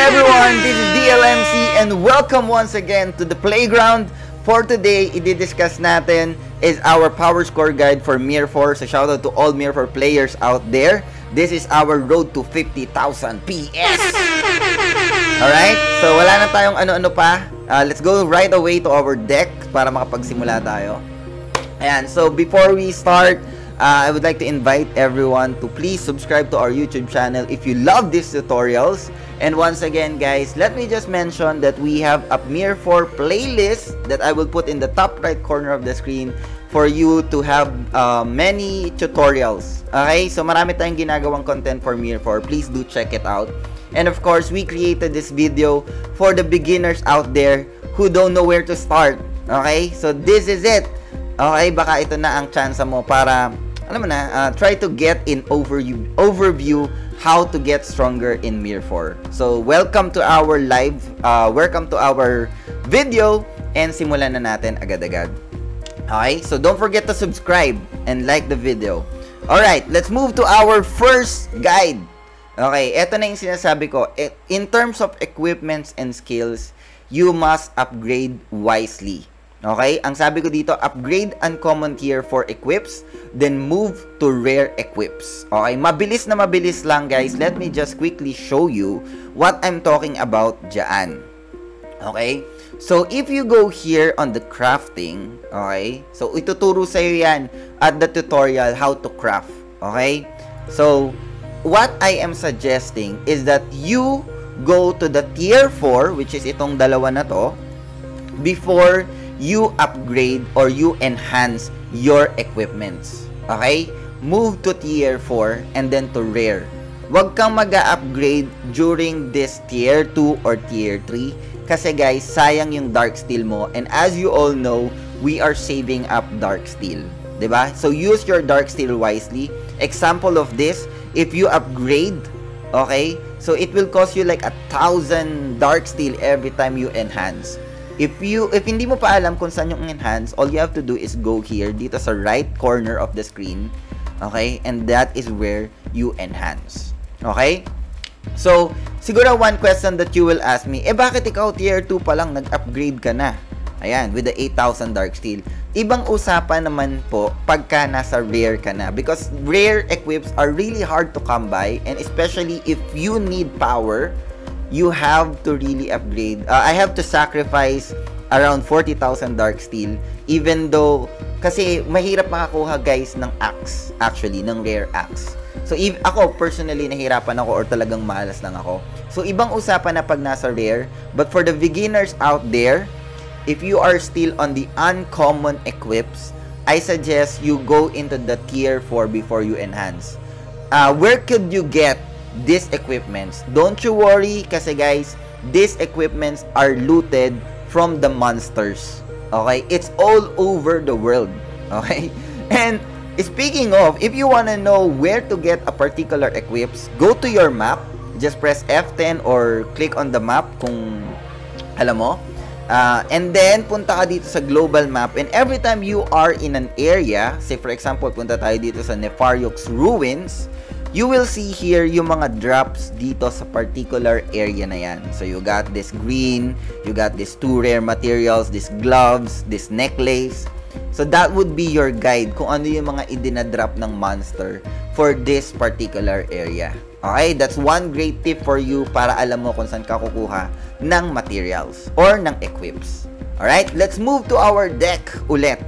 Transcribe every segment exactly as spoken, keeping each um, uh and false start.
everyone, this is D L M C and welcome once again to the playground. For today, i-discuss natin is our power score guide for Mir four. So shoutout to all Mir four players out there. This is our road to fifty thousand P S. Alright, so wala na tayong ano-ano pa. Uh, let's go right away to our deck para makapagsimula tayo. Ayan, so before we start, Uh, I would like to invite everyone to please subscribe to our YouTube channel if you love these tutorials. And once again, guys, let me just mention that we have a Mir four playlist that I will put in the top right corner of the screen for you to have uh, many tutorials. Okay? So marami tayong ginagawang content for Mir four. Please do check it out. And of course, we created this video for the beginners out there who don't know where to start. Okay? So this is it. Okay? Baka ito na ang chance mo para alam mo na, uh, try to get in overview, overview how to get stronger in Mir four. So, welcome to our live, uh, welcome to our video, and simulan na natin agad-agad. Okay? So, don't forget to subscribe and like the video. Alright, let's move to our first guide. Okay, eto na yung sinasabi ko. In terms of equipments and skills, you must upgrade wisely. Okay? Ang sabi ko dito, upgrade uncommon tier for equips, then move to rare equips. Okay? Mabilis na mabilis lang, guys. Let me just quickly show you what I'm talking about dyan. Okay? So, if you go here on the crafting, okay? So, ituturo sa'yo yan at the tutorial how to craft. Okay? So, what I am suggesting is that you go to the tier four, which is itong dalawa na to, before you upgrade or you enhance your equipments. Okay? Move to tier four and then to rare. Huwag kang mag-upgrade during this tier two or tier three kasi guys, sayang yung dark steel mo, and as you all know, we are saving up dark steel. Diba? So use your dark steel wisely. Example of this, if you upgrade, okay, so it will cost you like a thousand dark steel every time you enhance. If you if hindi mo pa alam kung saan yung enhance, all you have to do is go here dito sa right corner of the screen. Okay? And that is where you enhance. Okay? So, siguro one question that you will ask me, eh bakit ikaw tier two pa lang nag-upgrade ka na? Ayan, with the eight thousand dark steel. Ibang usapan naman po pagka nasa rare ka na, because rare equips are really hard to come by, and especially if you need power, you have to really upgrade. Uh, I have to sacrifice around forty thousand dark steel, even though, kasi mahirap makakuha guys ng axe, actually, ng rare axe. So, if, ako, personally, nahirapan ako or talagang malas lang ako. So, ibang usapan na pag nasa rare, but for the beginners out there, if you are still on the uncommon equips, I suggest you go into the tier four before you enhance. Uh, where could you get these equipments? Don't you worry kasi guys, these equipments are looted from the monsters. Okay? It's all over the world. Okay? And speaking of, if you wanna know where to get a particular equips, go to your map. Just press F ten or click on the map kung alam mo. Uh, and then, punta ka dito sa global map, and every time you are in an area, say for example, punta tayo dito sa Nefariok's Ruins, you will see here yung mga drops dito sa particular area na yan. So, you got this green, you got these two rare materials, this gloves, this necklace. So, that would be your guide kung ano yung mga idinadrop ng monster for this particular area. Okay? That's one great tip for you para alam mo kung saan ka kukuha ng materials or ng equips. Alright? Let's move to our deck ulit.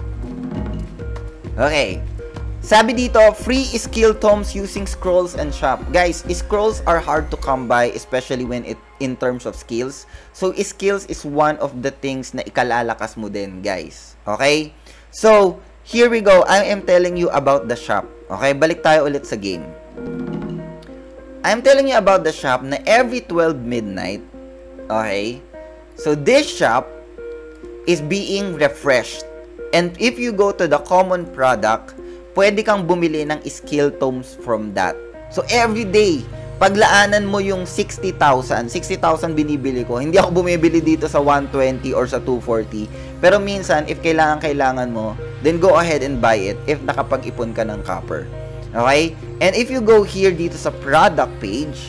Okay. Sabi dito, free skill tomes using scrolls and shop. Guys, scrolls are hard to come by, especially when it in terms of skills. So, skills is one of the things na ikalalakas mo din, guys. Okay? So, here we go. I am telling you about the shop. Okay? Balik tayo ulit sa game. I am telling you about the shop na every twelve midnight, okay? So, this shop is being refreshed. And if you go to the common product, pwede kang bumili ng skill tomes from that. So, every day, paglaanan mo yung sixty thousand. sixty thousand binibili ko. Hindi ako bumibili dito sa one twenty or sa two forty. Pero minsan, if kailangan-kailangan mo, then go ahead and buy it if nakapag-ipon ka ng copper. Okay? And if you go here dito sa product page,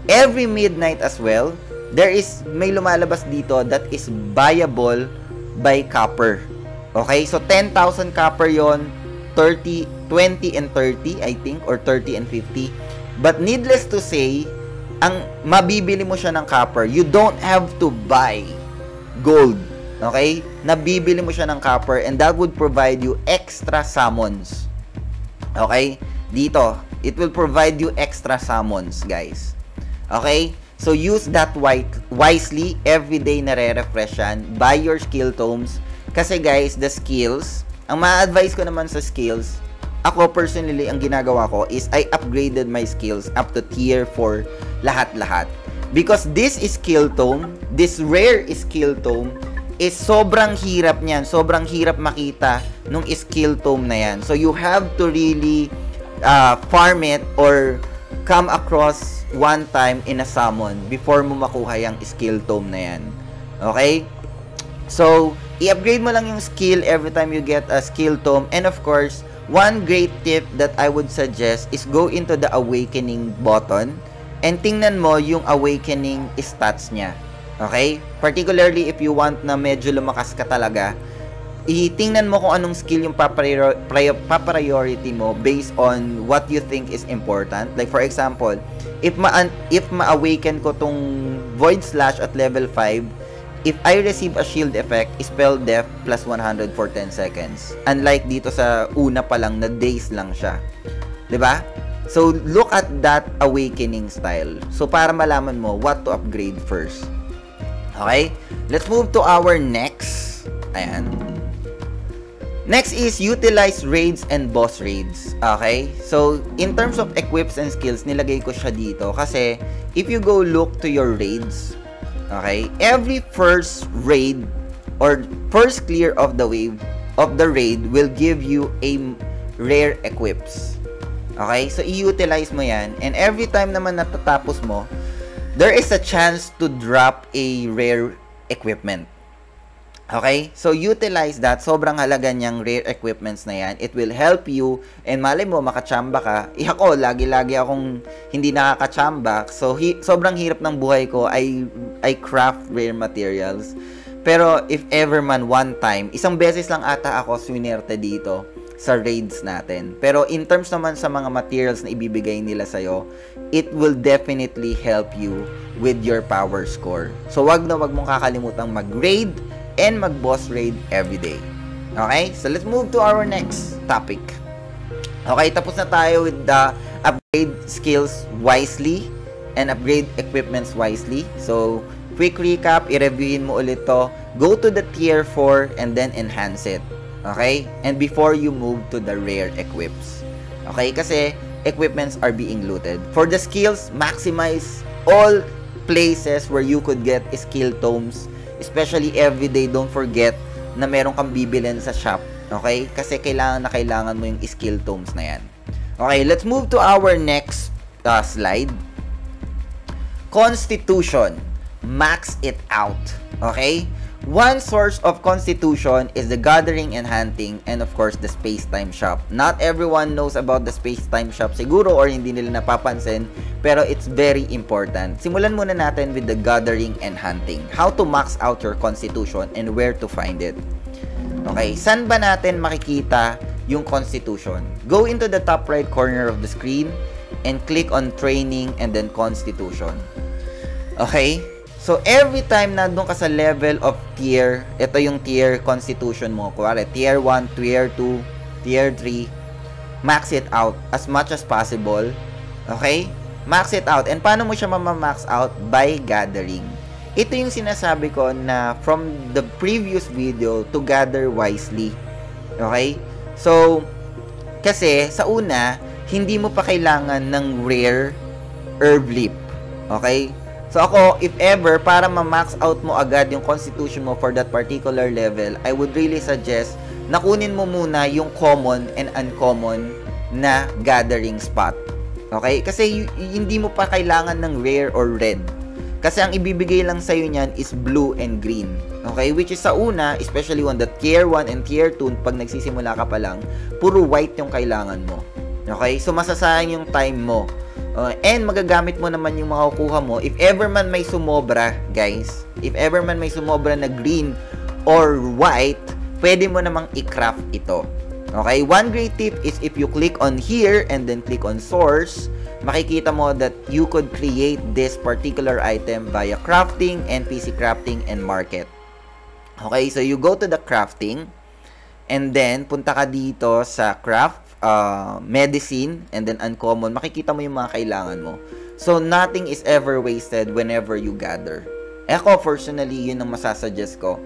every midnight as well, there is, may lumalabas dito that is buyable by copper. Okay? So, ten thousand copper yon, thirty, twenty and thirty, I think, or thirty and fifty. But needless to say, ang mabibili mo siya ng copper, you don't have to buy gold. Okay? Nabibili mo siya ng copper and that would provide you extra summons. Okay? Dito, it will provide you extra summons, guys. Okay? So, use that wisely. Every day nare-refresh yan. Buy your skill tomes. Kasi, guys, the skills, ang ma-advise ko naman sa skills, ako personally, ang ginagawa ko is I upgraded my skills up to tier four lahat-lahat. Because this is skill tome, this rare skill tome, is sobrang hirap niyan. Sobrang hirap makita nung skill tome na yan. So, you have to really uh, farm it or come across one time in a summon before mo makuha yung skill tome na yan. Okay? So, i-upgrade mo lang yung skill every time you get a skill tome. And of course, one great tip that I would suggest is go into the awakening button and tingnan mo yung awakening stats niya. Okay? Particularly if you want na medyo lumakas ka talaga, itingnan mo kung anong skill yung pa-priority mo based on what you think is important. Like for example, if ma if ma-awaken ko tong Void Slash at level five, if I receive a shield effect, spell death plus one hundred for ten seconds. Unlike dito sa una pa lang na days lang siya. 'Di ba? So look at that awakening style. So para malaman mo what to upgrade first. Okay? Let's move to our next. Ayan. Next is utilize raids and boss raids. Okay? So, in terms of equips and skills, nilagay ko siya dito. Kasi, if you go look to your raids, okay? Every first raid or first clear of the wave of the raid will give you a rare equips. Okay? So, i-utilize mo yan. And every time naman natatapos mo, there is a chance to drop a rare equipment. Okay? So, utilize that. Sobrang halaga niyang rare equipments na yan. It will help you. And malay mo, makachamba ka. Eh ako, lagi-lagi akong hindi nakakachamba. So, hi sobrang hirap ng buhay ko. I, I craft rare materials. Pero, if ever man, one time, isang beses lang ata ako swinerte dito sa raids natin. Pero in terms naman sa mga materials na ibibigay nila sa'yo, it will definitely help you with your power score. So, wag na wag mong kakalimutang mag-raid and mag-boss raid every day. Okay? So, let's move to our next topic. Okay, tapos na tayo with the upgrade skills wisely and upgrade equipments wisely. So, quick recap, i-reviewin mo ulit to. Go to the tier four and then enhance it. Okay? And before you move to the rare equips. Okay? Kasi equipments are being looted. For the skills, maximize all places where you could get skill tomes. Especially everyday, don't forget na meron kang bibilin sa shop. Okay? Kasi kailangan na kailangan mo yung skill tomes na yan. Okay, let's move to our next uh, slide. Constitution. Max it out. Okay? One source of constitution is the gathering and hunting and of course the space-time shop. Not everyone knows about the space-time shop siguro or hindi nila napapansin, pero it's very important. Simulan muna natin with the gathering and hunting. How to max out your constitution and where to find it. Okay, saan ba natin makikita yung constitution? Go into the top right corner of the screen and click on training and then constitution. Okay? So, every time na doon ka sa level of tier, ito yung tier constitution mo. Kuwari, tier one, tier two, tier three, max it out as much as possible. Okay? Max it out. And paano mo siya mamamax out? By gathering. Ito yung sinasabi ko na from the previous video to gather wisely. Okay? So, kasi sa una, hindi mo pa kailangan ng rare herb leaf. Okay? So ako, if ever, para ma-max out mo agad yung constitution mo for that particular level, I would really suggest na kunin mo muna yung common and uncommon na gathering spot. Okay? Kasi hindi mo pa kailangan ng rare or red. Kasi ang ibibigay lang sa'yo niyan is blue and green. Okay? Which is sa una, especially on the tier one and tier two, pag nagsisimula ka pa lang, puro white yung kailangan mo. Okay? So masasayang yung time mo Uh, and magagamit mo naman yung makukuha mo. If ever man may sumobra, guys, if ever man may sumobra na green or white, pwede mo namang i-craft ito. Okay? One great tip is if you click on here and then click on source, makikita mo that you could create this particular item via crafting, N P C crafting, and market. Okay? So, you go to the crafting and then punta ka dito sa craft, Uh, medicine, and then uncommon, makikita mo yung mga kailangan mo. So, nothing is ever wasted whenever you gather. Ako, personally, yun ang masasuggest ko.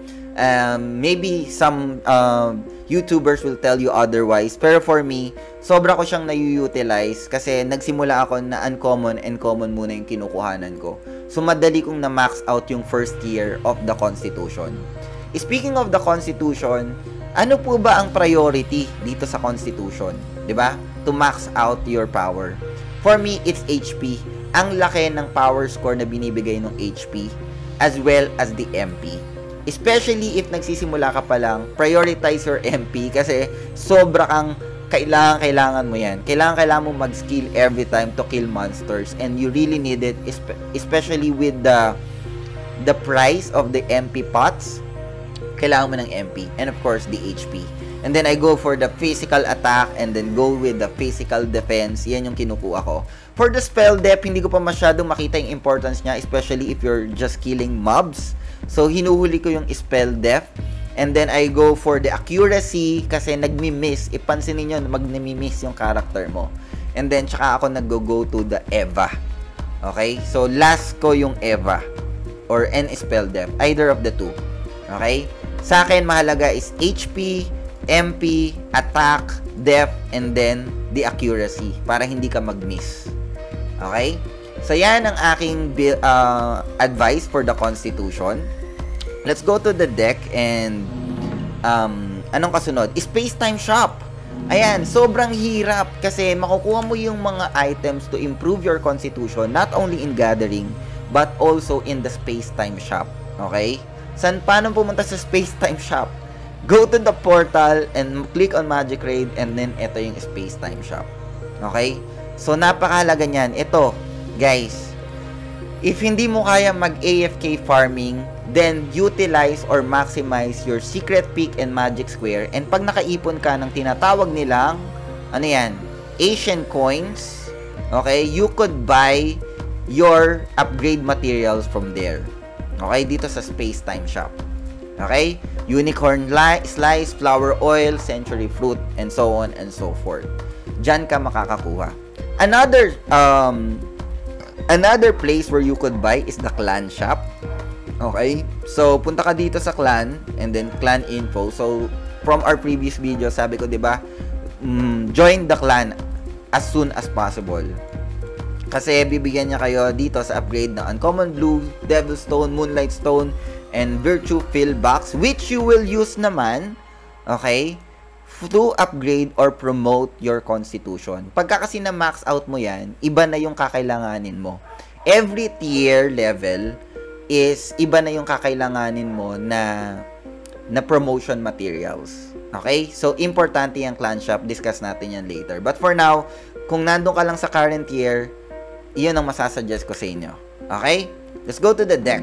Um, maybe some uh, YouTubers will tell you otherwise, pero for me, sobra ko siyang na-utilize kasi nagsimula ako na uncommon and common muna yung kinukuhanan ko. So, madali kong na-max out yung first year of the Constitution. Speaking of the Constitution, ano po ba ang priority dito sa Constitution? 'Di ba? To max out your power. For me, it's H P. Ang laki ng power score na binibigay ng H P as well as the M P. Especially if nagsisimula ka pa lang, prioritize your M P kasi sobra kang kailangan kailangan mo 'yan. Kailangan kailangan mo mag-skill every time to kill monsters, and you really need it, especially with the the price of the M P pots. Kailangan mo ng M P, and of course the H P. And then I go for the physical attack and then go with the physical defense. Yan yung kinukuha ko. For the spell depth, hindi ko pa masyadong makita yung importance niya, especially if you're just killing mobs. So hinuhuli ko yung spell depth. And then I go for the accuracy kasi nagmi-miss. Ipansin niyo mag-nami-miss yung character mo. And then tsaka ako nag-go to the Eva. Okay? So last ko yung Eva or N spell depth, either of the two. Okay? Sa akin, mahalaga is H P, M P, attack, depth, and then the accuracy para hindi ka mag-miss. Okay? So, yan ang aking uh, advice for the Constitution. Let's go to the deck and um, anong kasunod? Space-time shop. Ayan, sobrang hirap kasi makukuha mo yung mga items to improve your Constitution not only in gathering but also in the space-time shop. Okay? San, paano pumunta sa space-time shop? Go to the portal and click on Magic Raid and then ito yung space-time shop. Okay? So, napakahalaga niyan. Ito, guys, if hindi mo kaya mag-A F K farming, then utilize or maximize your secret peak and magic square. And pag nakaipon ka ng tinatawag nilang, ano yan, Asian coins, okay, you could buy your upgrade materials from there. Okay, dito sa space-time shop. Okay? Unicorn slice, flower oil, century fruit, and so on and so forth. Diyan ka makakakuha. Another, um, another place where you could buy is the clan shop. Okay? So, punta ka dito sa clan, and then clan info. So, from our previous video, sabi ko, diba, mm, join the clan as soon as possible. Kasi bibigyan niya kayo dito sa upgrade ng Uncommon Blue, Devil Stone, Moonlight Stone, and Virtue Fill Box, which you will use naman, okay, to upgrade or promote your Constitution. Pagka kasi na max out mo yan, iba na yung kakailanganin mo. Every tier level is iba na yung kakailanganin mo na na promotion materials. Okay? So, importante yung clan shop. Discuss natin yan later. But for now, kung nandun ka lang sa current tier, iyon ang masasuggest ko sa inyo. Okay? Let's go to the deck.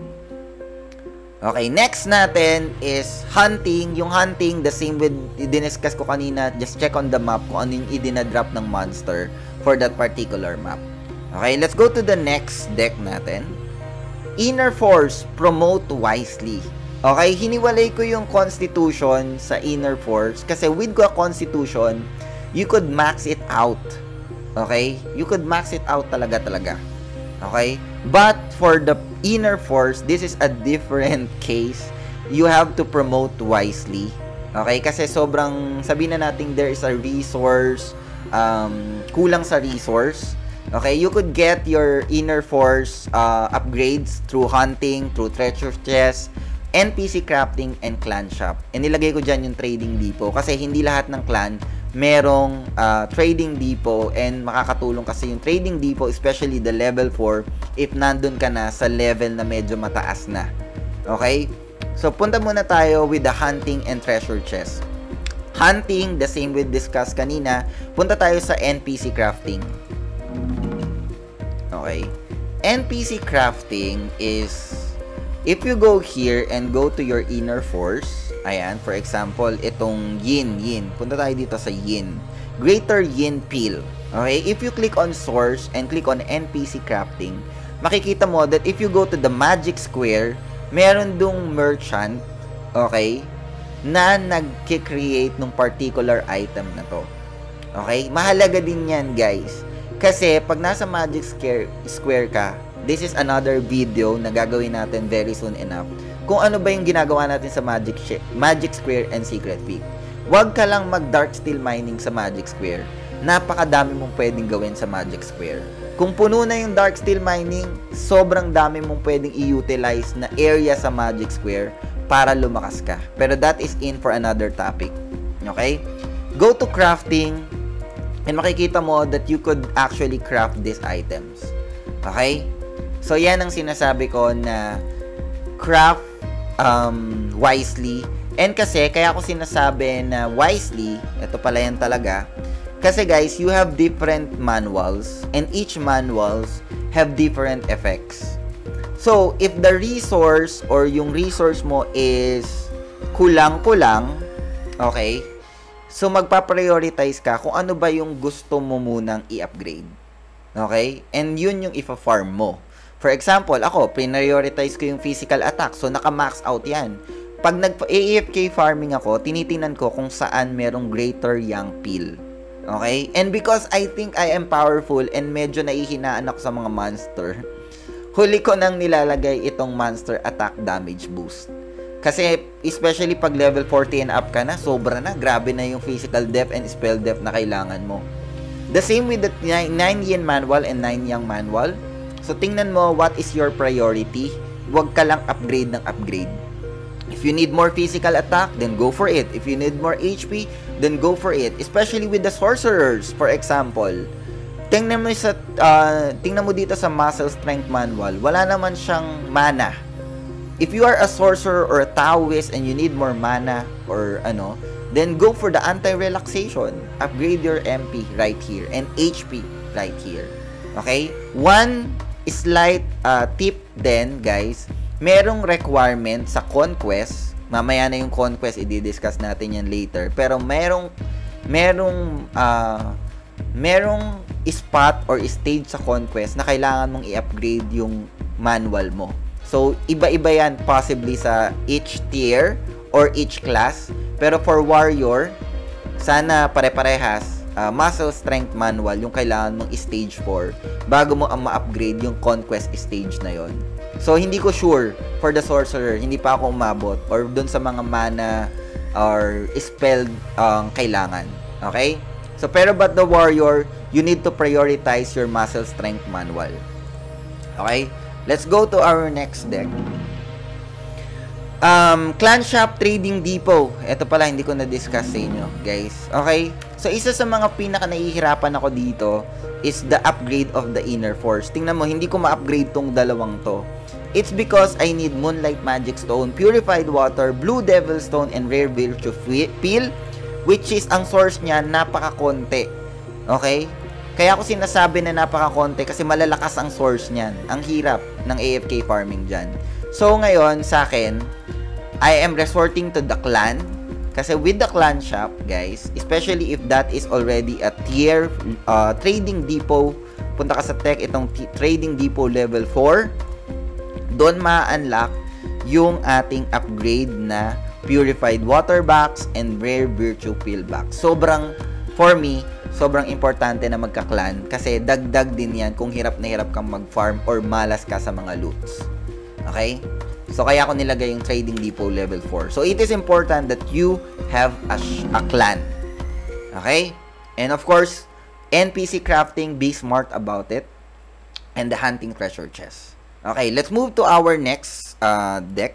Okay, next natin is hunting. Yung hunting, the same with diniscuss ko kanina. Just check on the map kung ano yung idinadrop ng monster for that particular map. Okay, let's go to the next deck natin. Inner Force, promote wisely. Okay, hiniwalay ko yung Constitution sa Inner Force kasi with the Constitution, you could max it out. Okay? You could max it out talaga talaga. Okay? But for the Inner Force, this is a different case. You have to promote wisely. Okay? Kasi sobrang, sabihin na natin there is a resource, um, kulang sa resource. Okay? You could get your Inner Force uh, upgrades through hunting, through treasure chest, N P C crafting, and clan shop. And nilagay ko dyan yung trading depot kasi hindi lahat ng clan merong uh, trading depot, and makakatulong kasi yung trading depot, especially the level four, if nandun ka na sa level na medyo mataas na. Okay? So, punta muna tayo with the hunting and treasure chest. Hunting, the same with discuss kanina. Punta tayo sa N P C crafting. Okay? N P C crafting is, if you go here and go to your inner force, ayan, for example, itong yin, yin. Punta tayo dito sa yin. Greater yin peel. Okay? If you click on source and click on N P C crafting, makikita mo that if you go to the magic square, meron dong merchant, okay, na nag-create ng particular item na to. Okay? Mahalaga din yan, guys. Kasi, pag nasa magic square, square ka, this is another video na gagawin natin very soon enough. Kung ano ba yung ginagawa natin sa magic, magic square and secret peak. Huwag ka lang mag-dark steel mining sa magic square. Napakadami mong pwedeng gawin sa magic square. Kung puno na yung dark steel mining, sobrang dami mong pwedeng i-utilize na area sa magic square para lumakas ka. Pero that is in for another topic. Okay? Go to crafting and makikita mo that you could actually craft these items. Okay? So, yan ang sinasabi ko na craft um, wisely. And kasi, kaya ako sinasabi na wisely, ito pala yan talaga, kasi guys, you have different manuals and each manuals have different effects. So, if the resource or yung resource mo is kulang-kulang, okay, so magpa-prioritize ka kung ano ba yung gusto mo munang i-upgrade. Okay? And yun yung ifa-farm mo. For example, ako, prioritize ko yung physical attack. So, naka-max out yan. Pag nag-A F K farming ako, tinitingnan ko kung saan merong greater yang peel. Okay? And because I think I am powerful and medyo naihinaan ako sa mga monster, huli ko nang nilalagay itong monster attack damage boost. Kasi, especially pag level forty and up ka na, sobra na. Grabe na yung physical depth and spell depth na kailangan mo. The same with the nine yin manual and nine yang manual. So, tingnan mo what is your priority. Huwag ka lang upgrade ng upgrade. If you need more physical attack, then go for it. If you need more H P, then go for it. Especially with the sorcerers, for example. Tingnan mo, sa, uh, tingnan mo dito sa muscle strength manual. Wala naman siyang mana. If you are a sorcerer or a Taoist and you need more mana or ano, then go for the anti-relaxation. Upgrade your M P right here and H P right here. Okay? One slight uh, tip then, guys, merong requirement sa Conquest. Mamaya na yung Conquest, i-discuss natin yan later. Pero merong merong uh, merong spot or stage sa Conquest na kailangan mong i-upgrade yung manual mo. So, iba-iba yan possibly sa each tier or each class. Pero for warrior, sana pare-parehas, uh, muscle strength manual yung kailangan mong stage four bago mo ang ma-upgrade yung conquest stage na yon. So, hindi ko sure for the sorcerer, hindi pa ako umabot or dun sa mga mana or spell ang um, kailangan. Okay? So, pero but the warrior, you need to prioritize your muscle strength manual. Okay? Let's go to our next deck. Um, Clan Shop Trading Depot. Ito pala, hindi ko na-discuss sa inyo, guys. Okay? So, isa sa mga pinaka nahihirapan ako dito is the upgrade of the inner force. Tingnan mo, hindi ko ma-upgrade tong dalawang to. It's because I need Moonlight Magic Stone, Purified Water, Blue Devil Stone, and Rare Virtue Peel, which is, ang source niya, napaka-konti. Okay? Kaya ako sinasabi na napaka-konti kasi malalakas ang source niyan. Ang hirap ng A F K farming dyan. So, ngayon, sa akin, I am resorting to the clan. Kasi with the clan shop, guys, especially if that is already a tier uh, trading depot, punta ka sa tech, itong trading depot level four, doon ma-unlock yung ating upgrade na Purified Water Box and Rare Virtue Peel Box. Sobrang, for me, sobrang importante na magka-clan kasi dagdag din yan kung hirap na hirap kang mag-farm or malas ka sa mga loots. Okay? So, kaya ako nilagay yung Trading Depot level four. So, it is important that you have a, a clan. Okay? And of course, N P C crafting, be smart about it. And the hunting treasure chest. Okay, let's move to our next uh, deck.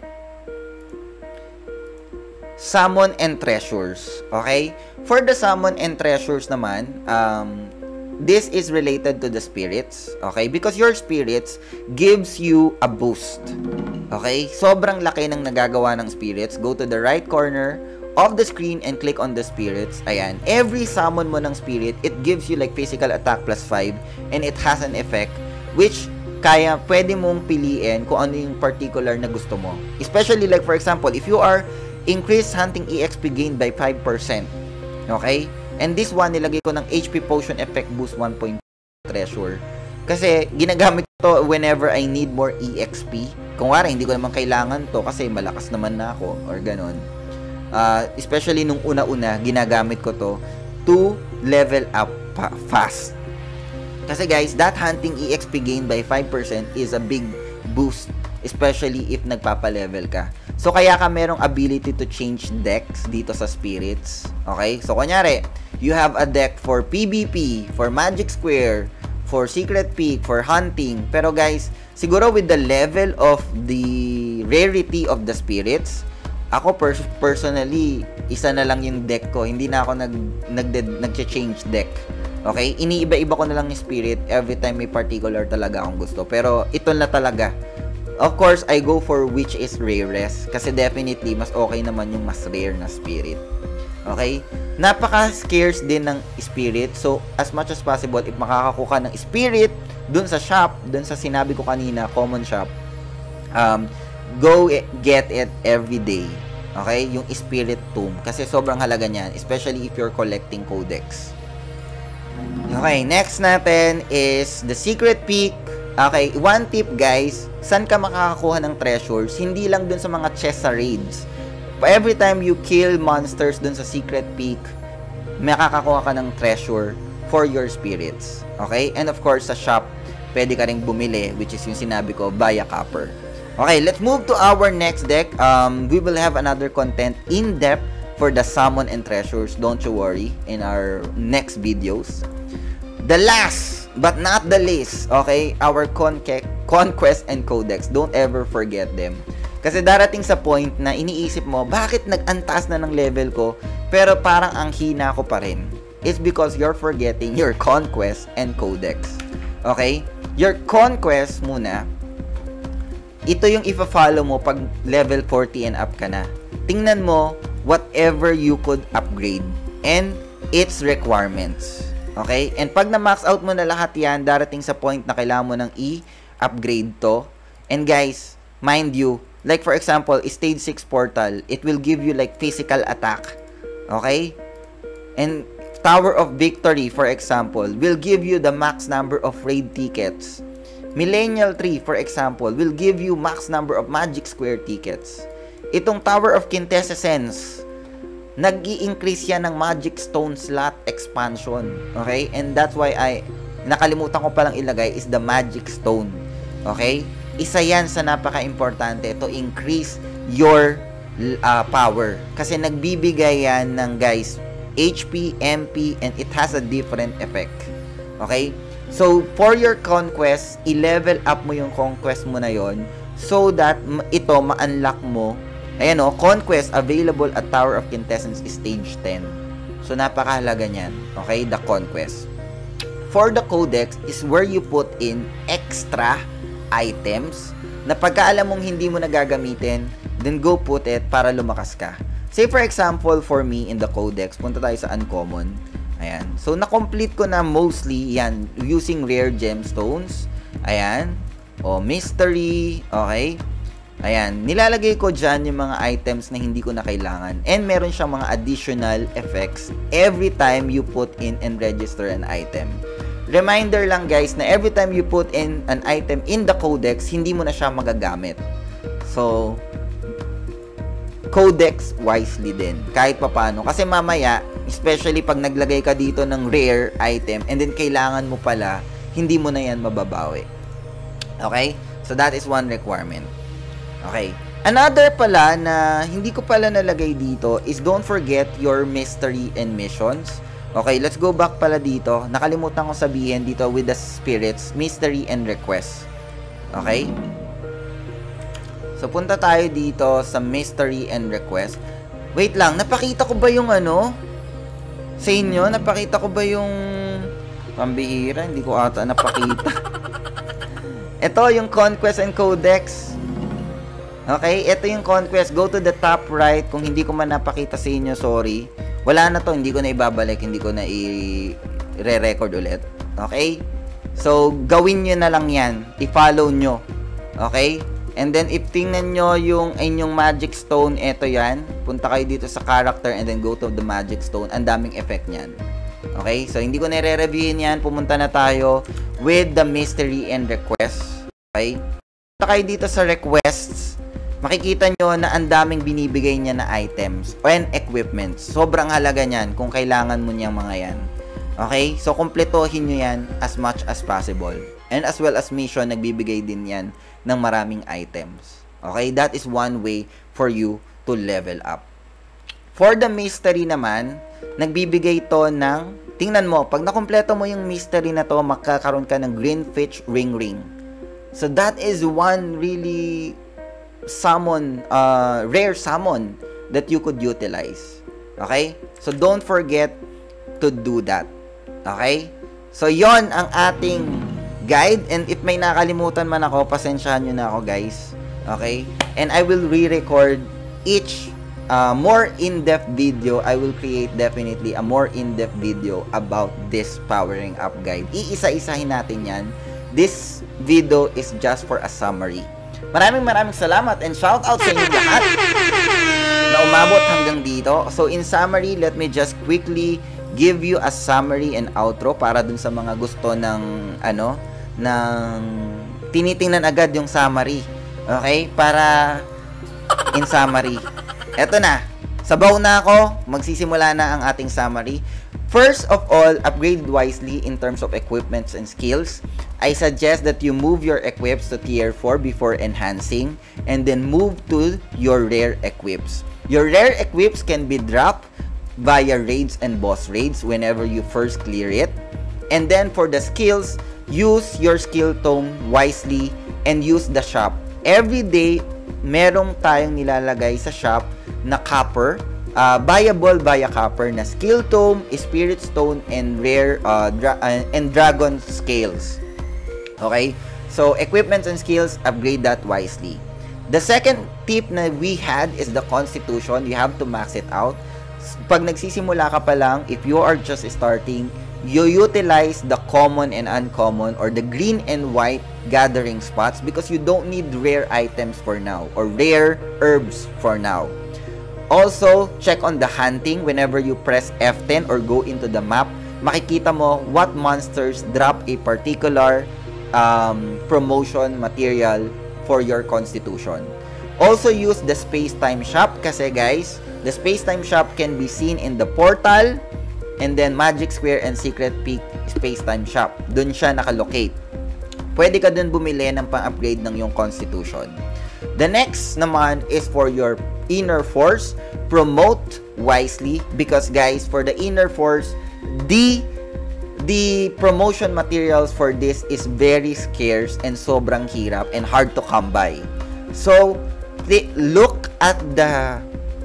Summon and Treasures. Okay? For the Summon and Treasures naman, um, this is related to the spirits. Okay? Because your spirits gives you a boost. Okay? Sobrang laki ng nagagawa ng spirits. Go to the right corner of the screen and click on the spirits. Ayan. Every summon mo ng spirit, it gives you like physical attack plus five and it has an effect which kaya pwede mong piliin kung ano yung particular na gusto mo. Especially like for example, if you are increased hunting E X P gained by five percent. Okay? And this one, nilagay ko ng H P Potion Effect Boost one point two Treasure. Kasi ginagamit ko to whenever I need more E X P. Kung wala, hindi ko naman kailangan to kasi malakas naman na ako or ganon. Uh, especially nung una-una, ginagamit ko to to level up fast. Kasi guys, that hunting E X P gain by five percent is a big boost, especially if nagpapa-level ka. So, kaya ka merong ability to change decks dito sa spirits. Okay? So, kunyari, you have a deck for P V P, for Magic Square, for Secret Peak, for hunting. Pero guys, siguro with the level of the rarity of the spirits, ako pers personally, isa na lang yung deck ko. Hindi na ako nag, nag, nag-change deck. Okay? Iniiba-iba ko na lang yung spirit every time may particular talaga akong gusto. Pero ito na talaga. Of course, I go for which is rarest. Kasi definitely, mas okay naman yung mas rare na spirit. Okay? Napaka-scarce din ng spirit. So, as much as possible, if makakakuha ng spirit dun sa shop, dun sa sinabi ko kanina, common shop, um, go get it every day. Okay? Yung spirit tomb. Kasi sobrang halaga niyan. Especially if you're collecting codex. Okay, next natin is the Secret Peak. Okay, one tip guys, saan ka makakakuha ng treasures? Hindi lang dun sa mga chest sa raids. Every time you kill monsters dun sa Secret Peak, makakakuha ka ng treasure for your spirits. Okay, and of course sa shop, pwede ka rin bumili, which is yung sinabi ko, via copper. Okay, let's move to our next deck. Um, we will have another content in depth for the summon and treasures. Don't you worry in our next videos. The last but not the least, okay, our Conque Conquests and Codex. Don't ever forget them. Kasi darating sa point na iniisip mo, bakit nag-antaas na ng level ko, pero parang ang hina ko pa rin. It's because you're forgetting your Conquest and Codex. Okay? Your Conquest muna, ito yung ifa-follow mo pag level forty and up ka na. Tingnan mo whatever you could upgrade and its requirements. Okay? And pag na-max out mo na lahat yan, darating sa point na kailangan mo ng i-upgrade to. And guys, mind you, like for example, stage six portal, it will give you like physical attack. Okay? And Tower of Victory, for example, will give you the max number of raid tickets. Millennial three, for example, will give you max number of Magic Square tickets. Itong Tower of Quintessence, nag-i-increase yan ng Magic Stone slot expansion. Okay? And that's why I, nakalimutan ko palang ilagay, is the Magic Stone. Okay? Isa yan sa napaka-importante to increase your uh, power. Kasi nagbibigay yan ng, guys, H P, M P, and it has a different effect. Okay? So, for your conquest, i-level up mo yung conquest mo na yon so that ito, ma-unlock mo. Ayan o, Conquest available at Tower of Quintessence stage ten. So, napakahalaga niyan. Okay, the Conquest. For the Codex is where you put in extra items na pagkaalam mong hindi mo nagagamitin, then go put it para lumakas ka. Say for example, for me in the Codex, punta tayo sa Uncommon. Ayan. So, na-complete ko na mostly yan using rare gemstones. Ayan. O, mystery. Okay. Ayan, nilalagay ko dyan yung mga items na hindi ko na kailangan. And meron siyang mga additional effects every time you put in and register an item. Reminder lang guys na every time you put in an item in the codex, hindi mo na siya magagamit. So, codex wisely din. Kahit papano. Kasi mamaya, especially pag naglagay ka dito ng rare item and then kailangan mo pala, hindi mo na yan mababawi. Okay? So, that is one requirement. Okay. Another pala na hindi ko pala nalagay dito is don't forget your mystery and missions. Okay, let's go back pala dito. Nakalimutan ko sabihin dito with the spirits, mystery and request. Okay? So, punta tayo dito sa mystery and request. Wait lang, napakita ko ba yung ano? Sa inyo, napakita ko ba yung pambihira? Hindi ko ata napakita. Ito yung Conquests and Codex. Okay, ito yung conquest. Go to the top right. Kung hindi ko man napakita sa inyo, sorry. Wala na to, hindi ko na ibabalik, hindi ko na i-re-record ulit. Okay? So, gawin nyo na lang yan. I-follow nyo. Okay? And then, if tingnan nyo yung inyong magic stone, eto yan. Punta kayo dito sa character and then go to the magic stone. Ang daming effect niyan. Okay? So, hindi ko nire-reviewin yan. Pumunta na tayo with the mystery and request. Okay? Punta kayo dito sa requests. Makikita nyo na ang daming binibigay niya na items and equipments. Sobrang halaga niyan kung kailangan mo niyang mga yan. Okay? So, kumpletohin nyo yan as much as possible. And as well as mission, nagbibigay din yan ng maraming items. Okay? That is one way for you to level up. For the mystery naman, nagbibigay to ng, tingnan mo, pag nakumpleto mo yung mystery na to, makakaroon ka ng green fish ring ring. So, that is one really summon, uh, rare summon that you could utilize. Okay? So, don't forget to do that. Okay? So, yon ang ating guide. And if may nakalimutan man ako, pasensyahan nyo na ako, guys. Okay? And I will re-record each uh, more in-depth video. I will create definitely a more in-depth video about this powering up guide. Iisa-isahin natin yan. This video is just for a summary. Maraming maraming salamat and shout out sa inyo lahat na umabot hanggang dito. So, in summary, let me just quickly give you a summary and outro para dun sa mga gusto ng ano, ng tinitingnan agad yung summary. Okay? Para in summary. Eto na. Sabaw na ako. Magsisimula na ang ating summary. First of all, upgrade wisely in terms of equipments and skills. I suggest that you move your equips to tier four before enhancing and then move to your rare equips. Your rare equips can be dropped via raids and boss raids whenever you first clear it. And then for the skills, use your skill tome wisely and use the shop. Every day, merong tayong nilalagay sa shop na copper, uh, buyable via copper na skill tome, spirit stone, and rare uh, dra uh, and dragon scales. Okay? So, equipments and skills, upgrade that wisely. The second tip na we had is the constitution. You have to max it out. Pag nagsisimula ka pa lang, if you are just starting, you utilize the common and uncommon or the green and white gathering spots because you don't need rare items for now or rare herbs for now. Also, check on the hunting whenever you press F ten or go into the map. Makikita mo what monsters drop a particular um, promotion material for your constitution. Also, use the space-time shop kasi guys, the space-time shop can be seen in the portal and then Magic Square and Secret Peak space-time shop. Doon siya nakalocate. Pwede ka dun bumili ng pang-upgrade ng yung constitution. The next naman is for your inner force. Promote wisely because guys, for the inner force, the the promotion materials for this is very scarce and sobrang hirap and hard to come by. So, look at the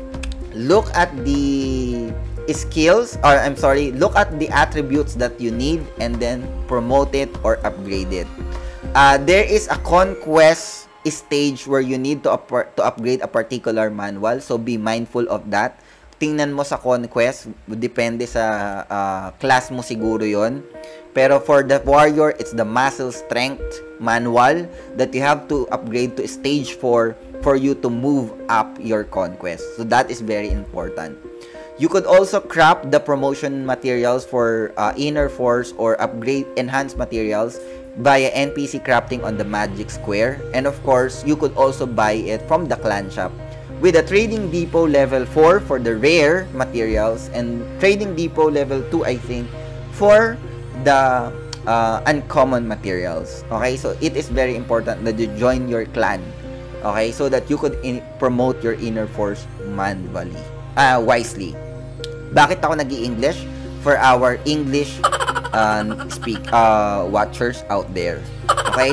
look at the skills or I'm sorry, look at the attributes that you need and then promote it or upgrade it. Uh, there is a conquest stage where you need to up to upgrade a particular manual, so be mindful of that. Tingnan mo sa conquest, depende sa uh, class mo siguro yon. Pero for the warrior, it's the muscle strength manual that you have to upgrade to stage four for you to move up your conquest. So that is very important. You could also craft the promotion materials for uh, inner force or upgrade enhanced materials via N P C crafting on the Magic Square. And of course, you could also buy it from the clan shop with a trading depot level four for the rare materials and trading depot level two, I think, for the uh, uncommon materials. Okay, so it is very important that you join your clan. Okay, so that you could in promote your inner force manually, uh, wisely. Bakit ako nag-i-English? For our English uh, speak uh, watchers out there. Okay?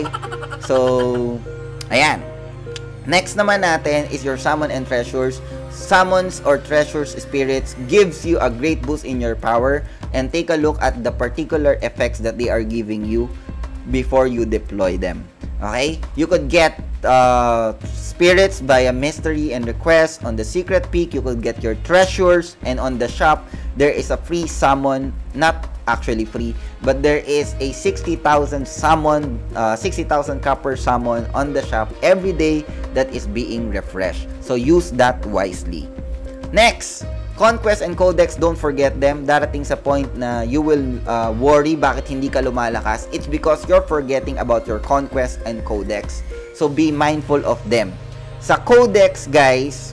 So, ayan. Next naman natin is your summon and treasures. Summons or treasures spirits gives you a great boost in your power, and take a look at the particular effects that they are giving you before you deploy them. Okay? You could get uh, spirits via mystery and request. On the secret peak, you could get your treasures, and on the shop, there is a free summon, not actually free, but there is a sixty thousand summon, uh, sixty thousand copper summon on the shop every day that is being refreshed. So use that wisely. Next, Conquests and Codex, don't forget them. Darating sa point na you will uh, worry bakit hindi ka lumalakas. It's because you're forgetting about your Conquest and Codex. So be mindful of them. Sa Codex, guys,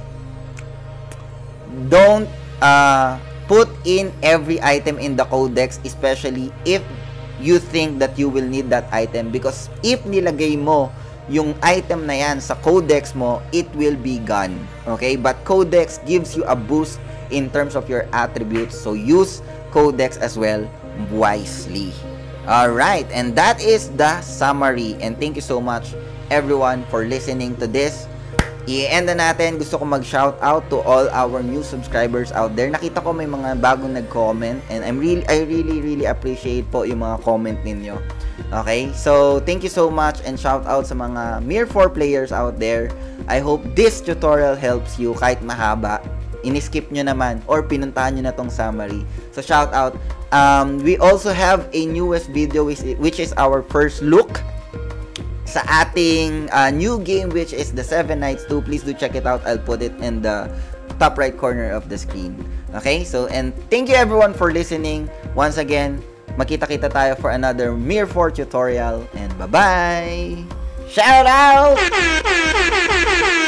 don't uh, put in every item in the Codex, especially if you think that you will need that item. Because if nilagay mo yung item na yan sa Codex mo, it will be gone. Okay? But Codex gives you a boost in terms of your attributes, so use Codex as well wisely. Alright, and that is the summary, and thank you so much everyone for listening to this. I-end na natin. Gusto ko mag-shout out to all our new subscribers out there. Nakita ko may mga bagong nag-comment, and I'm really I really really appreciate po yung mga comment ninyo. Okay? So, thank you so much, and shout out sa mga Mir four players out there. I hope this tutorial helps you kahit mahaba. In-skip nyo naman or pinuntahan nyo na tong summary. So, shout out. Um, we also have a newest video which, which is our first look sa ating uh, new game, which is the Seven Nights two. Please do check it out. I'll put it in the top right corner of the screen. Okay? So, and thank you everyone for listening. Once again, makita-kita tayo for another Mir four tutorial. And bye-bye! Shout out!